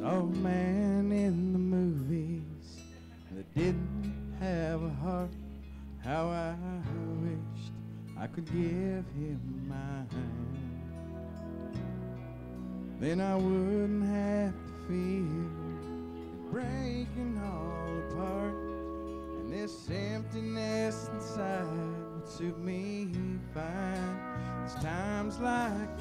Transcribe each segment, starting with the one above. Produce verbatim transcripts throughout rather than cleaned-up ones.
Saw a man in the movies that didn't have a heart. How I wished I could give him my hand. Then I wouldn't have to feel it breaking all apart. And this emptiness inside would suit me fine. It's times like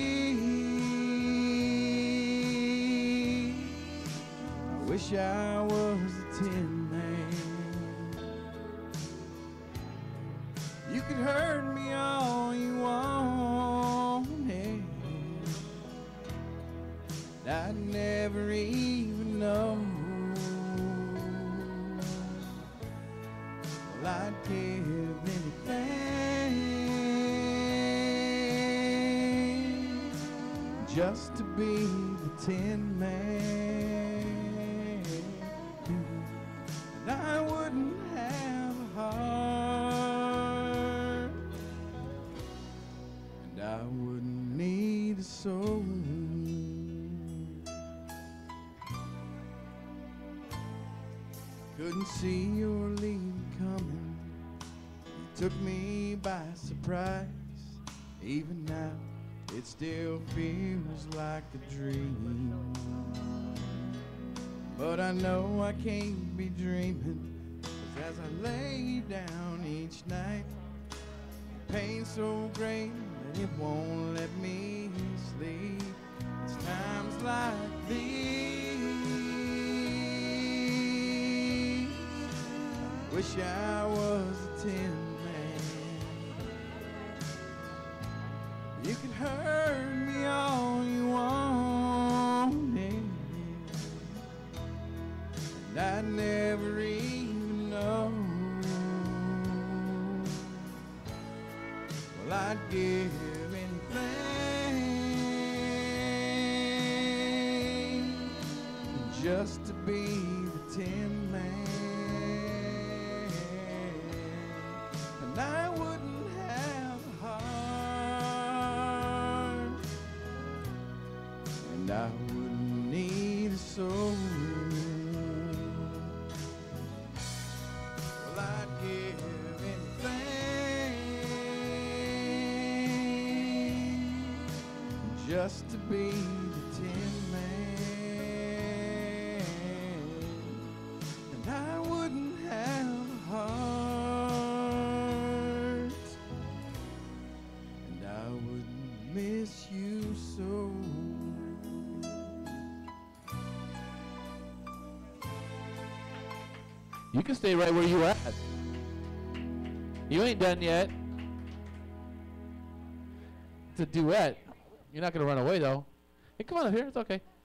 these I wish I was a tin man. You could hurt me all you wanted, I'd never even know. Well, I'd give anything just to be the tin man. And I wouldn't have a heart, and I wouldn't need a soul. Couldn't see your lead coming, you took me by surprise. Even now, it still feels like a dream. But I know I can't be dreaming, 'cause as I lay down each night, pain's so great that it won't let me sleep. It's times like these I wish I was a tin man. You can hurt me all you wanted, and I'd never even know. Well, I'd give anything just to be the tin man. And I wouldn't have a heart, and I wouldn't need a soul. Well, I'd give anything just to be the tin man. And I wouldn't have a heart, and I wouldn't miss you so. You can stay right where you at. You ain't done yet. It's a duet. You're not gonna run away though. Hey, come on up here. It's okay.